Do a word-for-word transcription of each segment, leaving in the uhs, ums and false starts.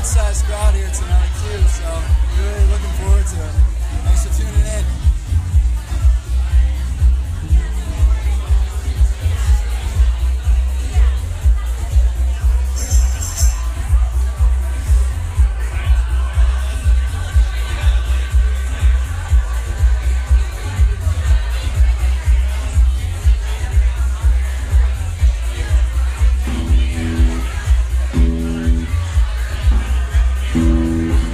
sized crowd here tonight too, so really looking forward to it. Thanks for tuning in. Thank you.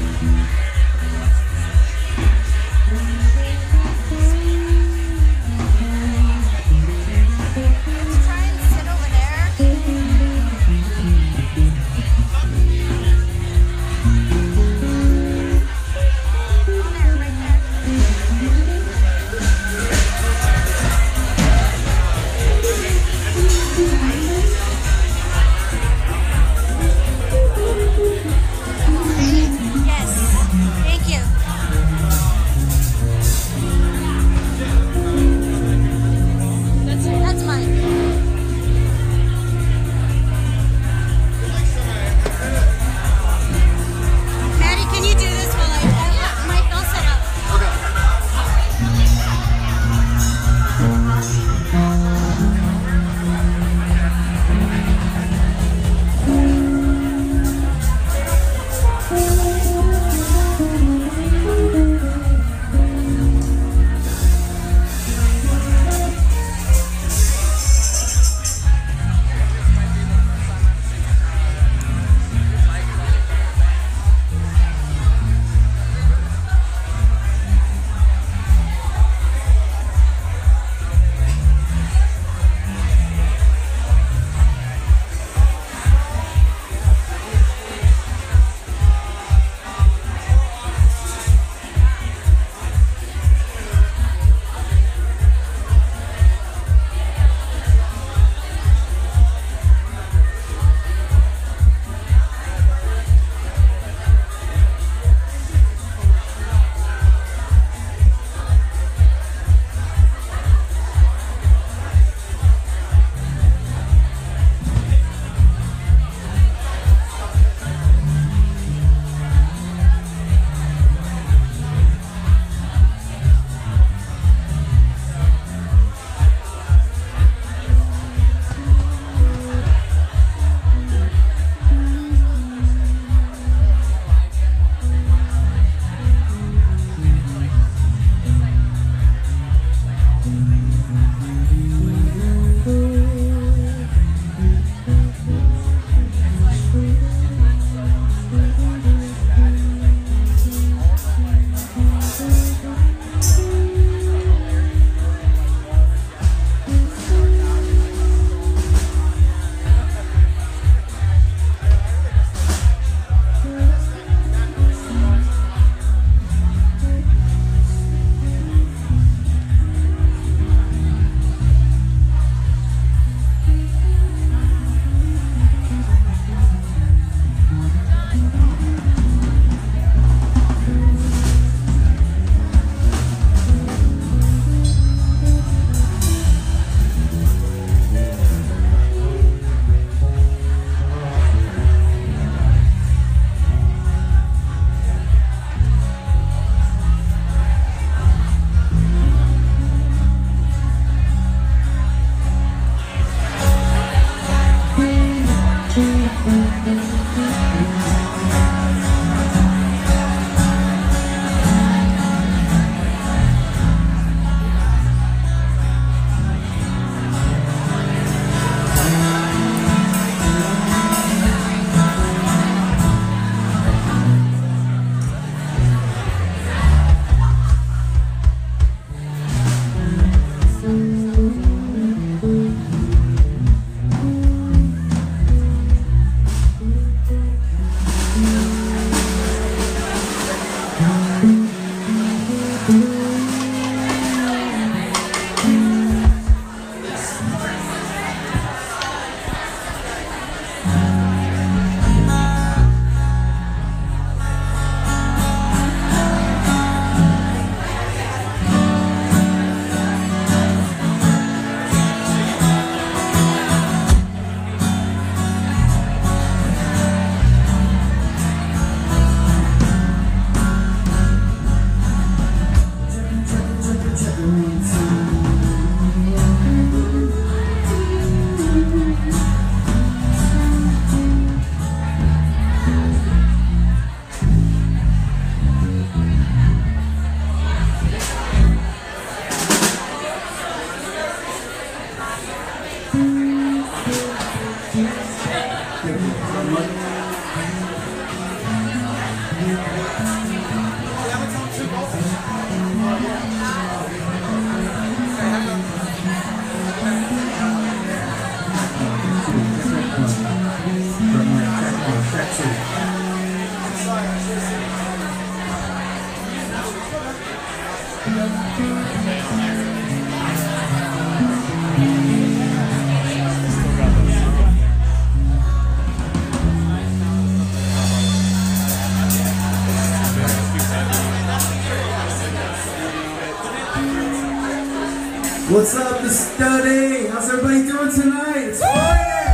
What's up, the study? How's everybody doing tonight? It's Friday!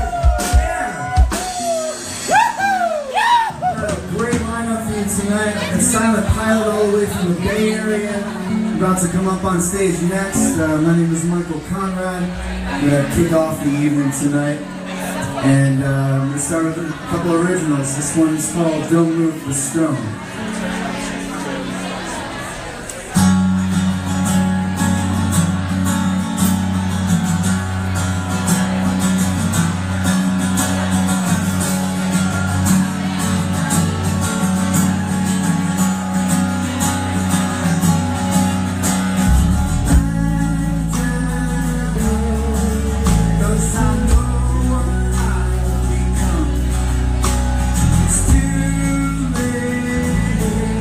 Yeah! Got a great lineup for you tonight. And Silent Pilot all the way from the Bay Area. About to come up on stage next. Uh, my name is Michael Conrad. I'm going to kick off the evening tonight. And uh, I'm going to start with a couple originals. This one's called Don't Move the Stone. It's too late.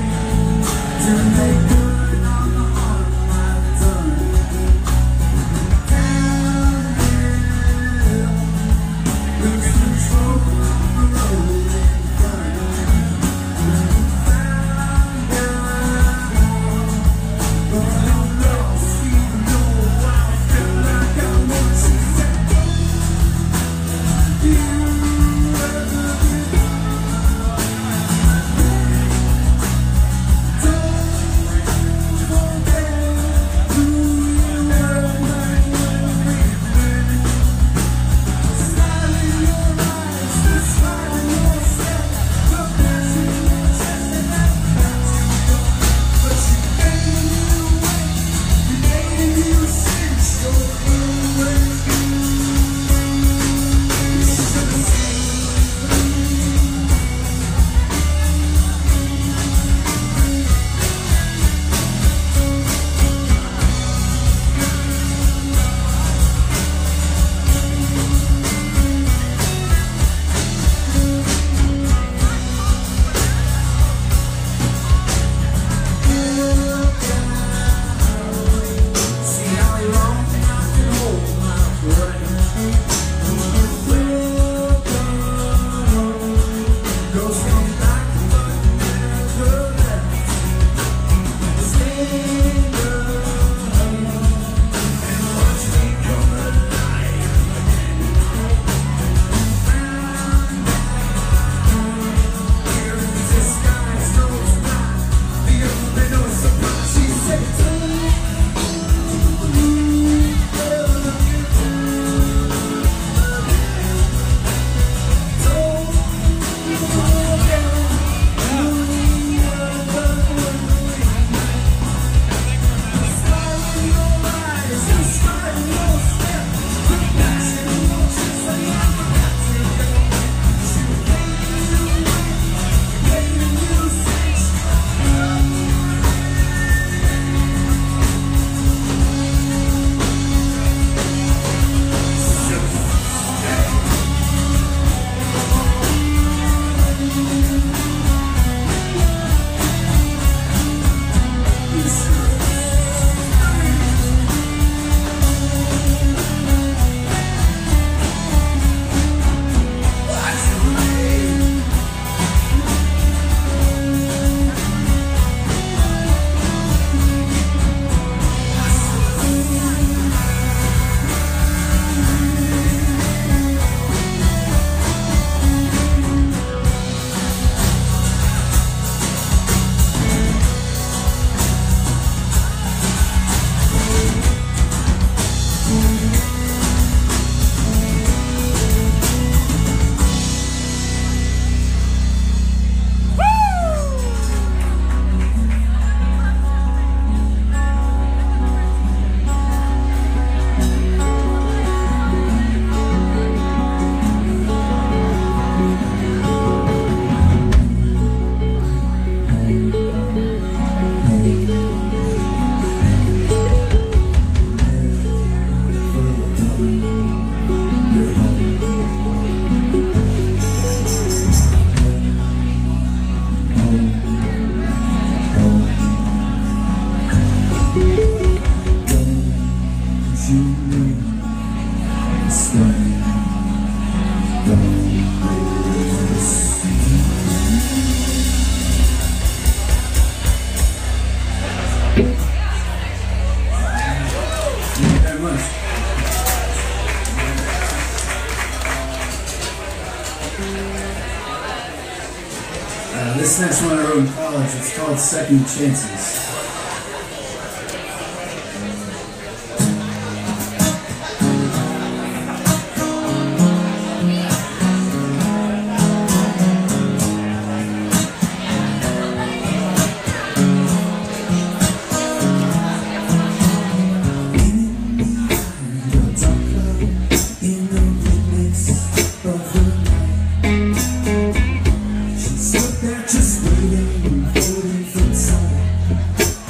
college. It's called Second Chances. Just waiting, waiting for time.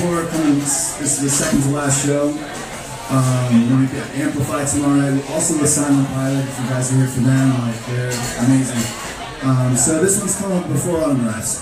before, coming, this is the second to last show. Um, we're gonna get Amplified tomorrow night. Also the Silent Pilot, if you guys are here for them, like they're amazing. Um, so this one's called Before Autumn Arrives.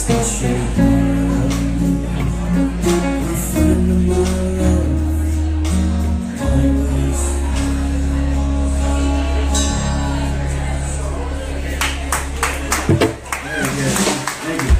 still shake my friend of my love, always. Very good. Thank you.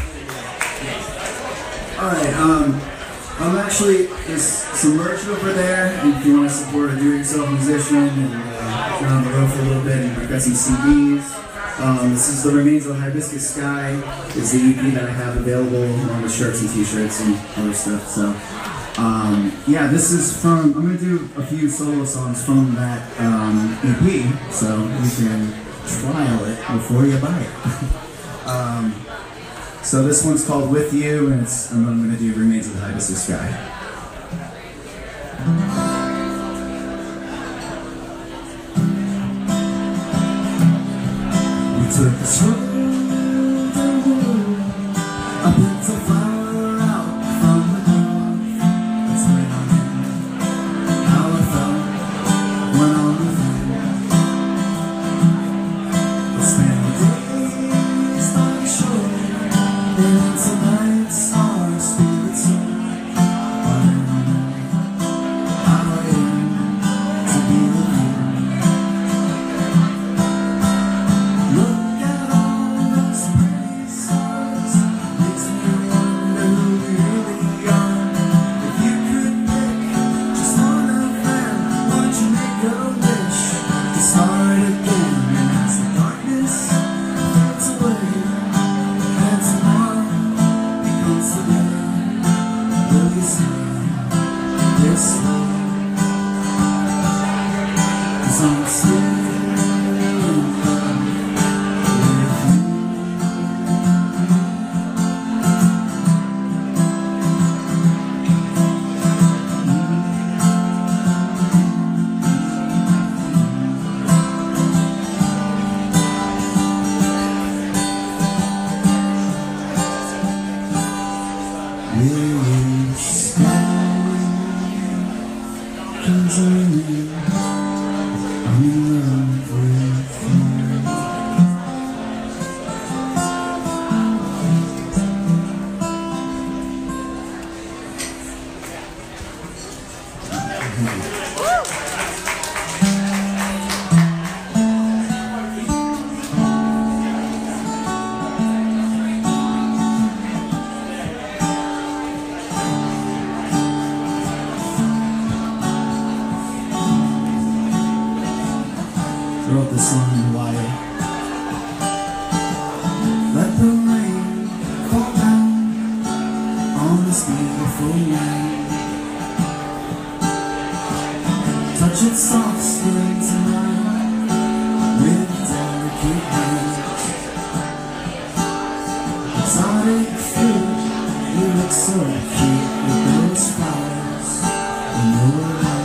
Alright, um, I'm actually, there's some merch over there if you want to support a do-it-yourself musician and uh, get on the road for a little bit, and I've got some C Ds. Um, this is The Remains of the Hibiscus Sky. Is the E P that I have available along with shirts and t-shirts and other stuff. So, um, yeah, this is from, I'm going to do a few solo songs from that um, E P, so you can trial it before you buy it. um, so this one's called With You, and it's, and I'm going to do Remains of the Hibiscus Sky. Took this road down the road, I picked a flower out from the north. That's when I knew how I felt when I'm with you. I spent the days by the shore, and tonight's our spirit soar. But I know how I am to be with you. Look, I'm still in love with you. Will you stay? 'Cause I'm in I'm in love with you. Wrote this song in Hawaii. Let the rain fall down on this beautiful land. Touch its soft skin tonight with delicate hands. Exotic fruit, you look so cute with those flowers in your eyes.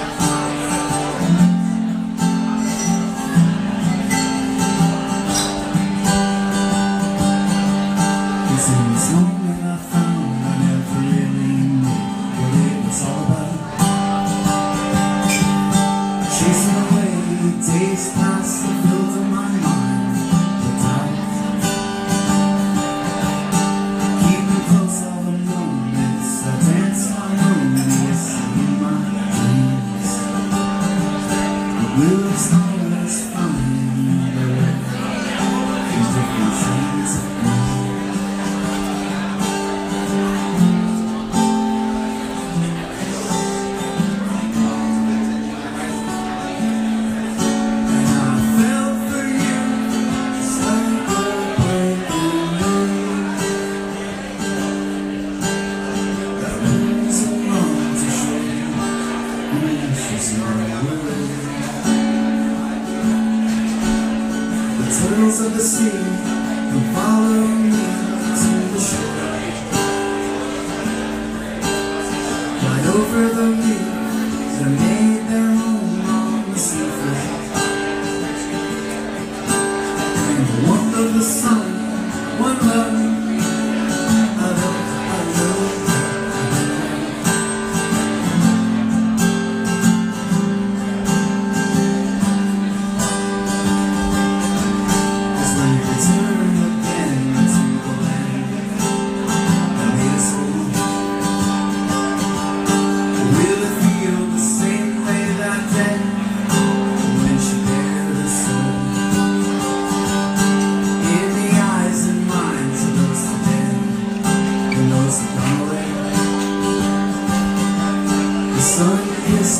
In this moment I found I never really knew what it was all about. Chasing away days past that filled in my mind with doubt. Keep me close all the moment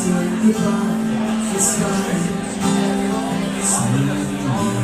say goodbye. The sky smiles.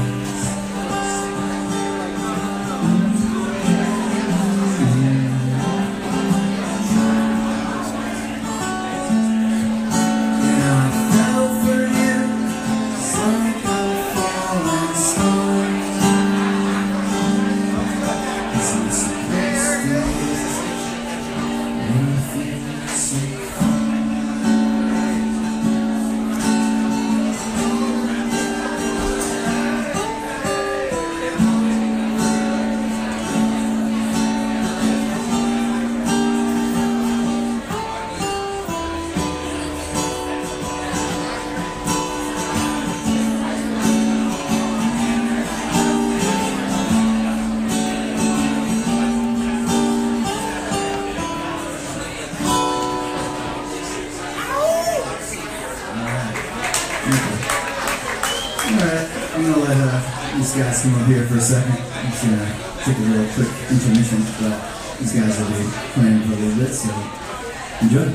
Alright, I'm gonna let uh, these guys come up here for a second. I'm just gonna take a real quick intermission, but these guys will be playing for a little bit, so enjoy.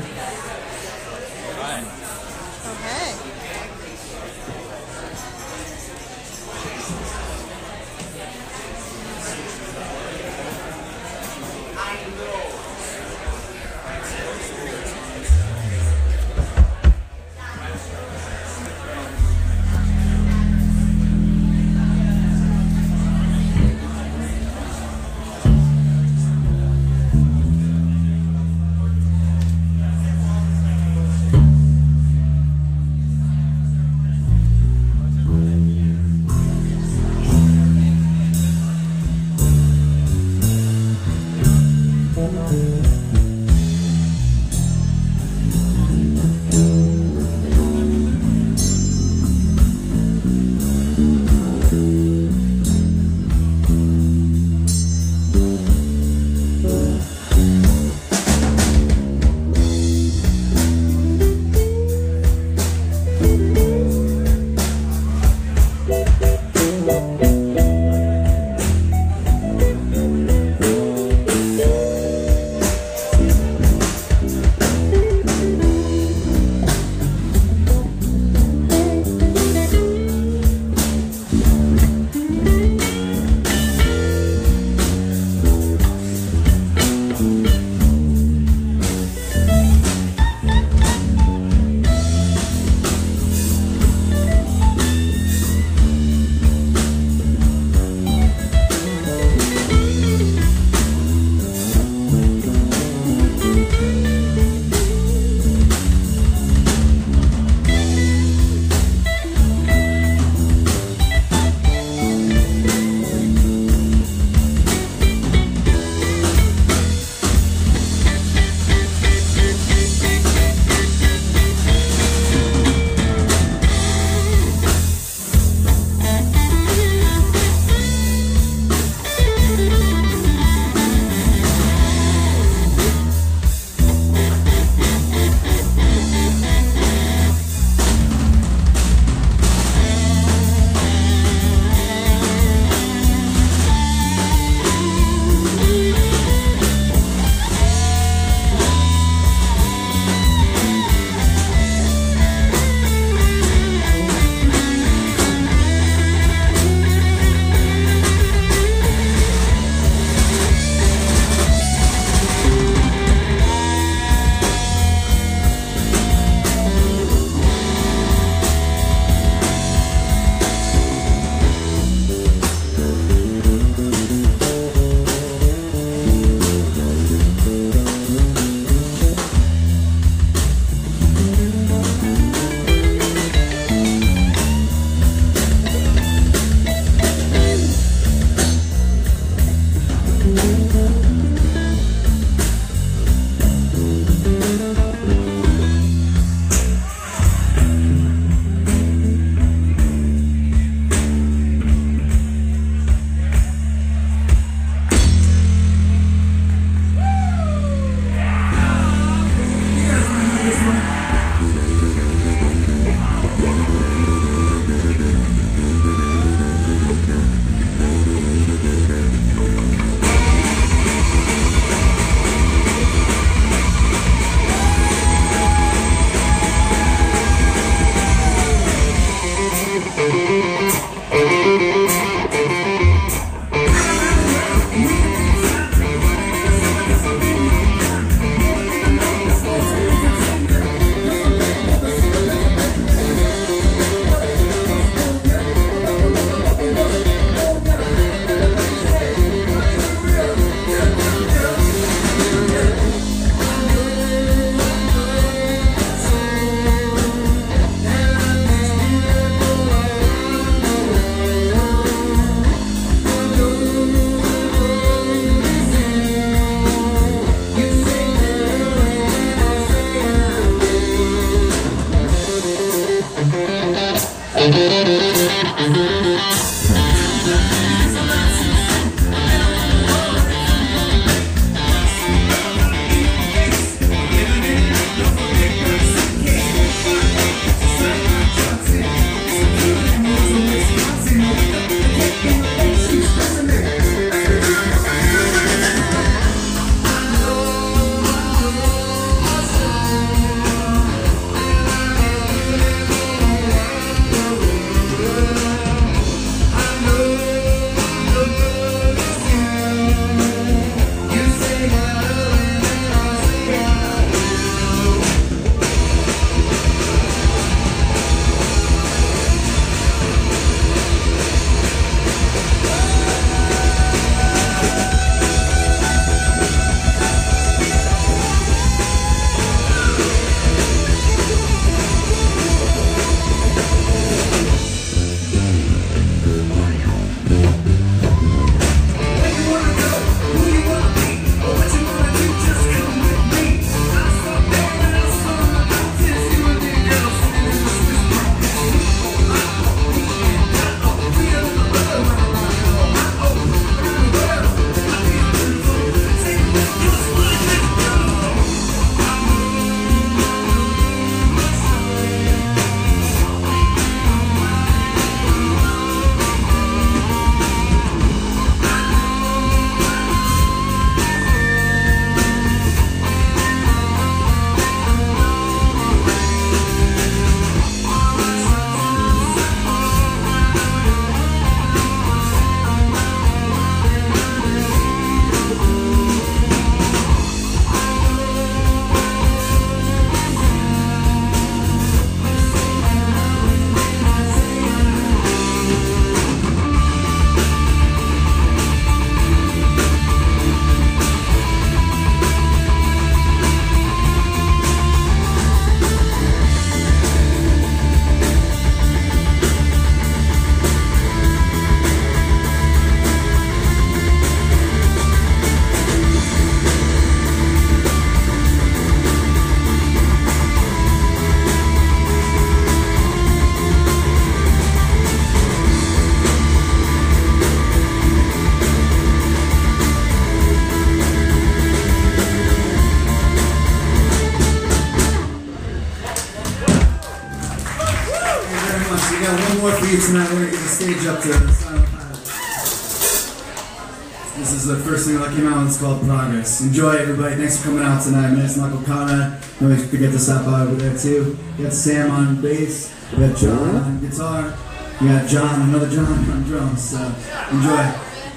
you tonight. We're going to give the stage up to Silent Pilot. This is the first thing that came out, it's called Progress. Enjoy, everybody. Thanks for coming out tonight. My name's Michael Conrad. Don't forget to stop by over there, too. We got Sam on bass. We got John on guitar. We got John, another John on drums. So, enjoy.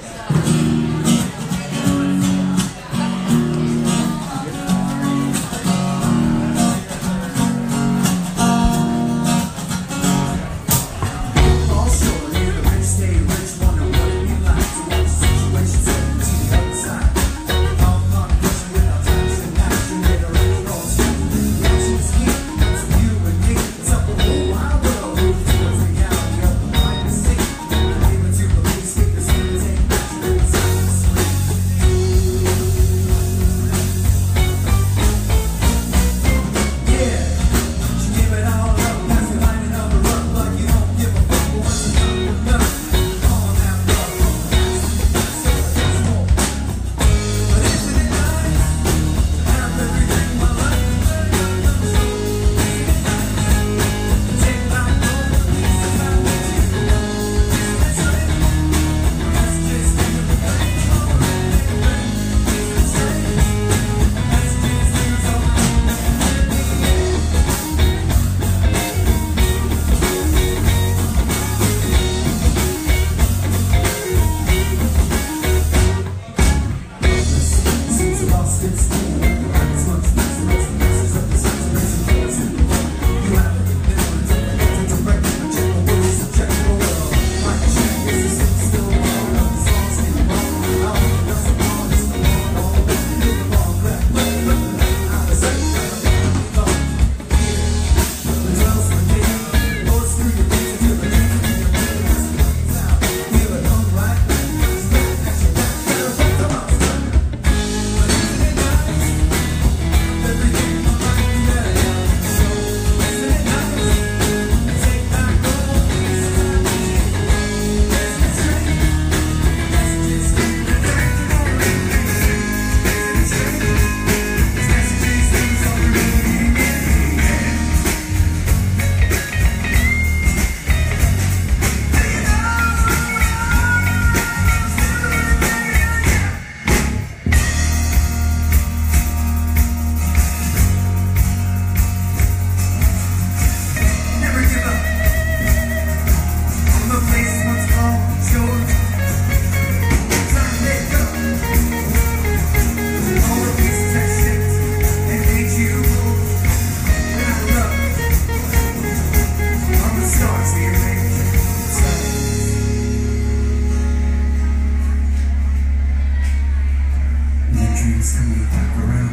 Coming back around,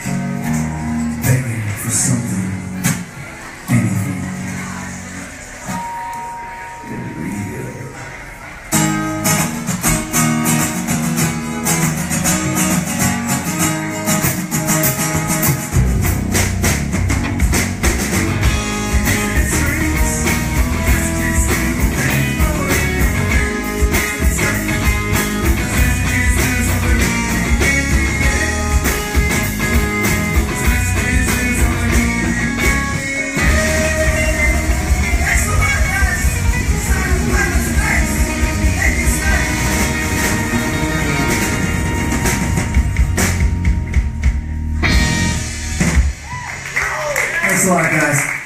begging for something, anything real. Thanks a lot, guys.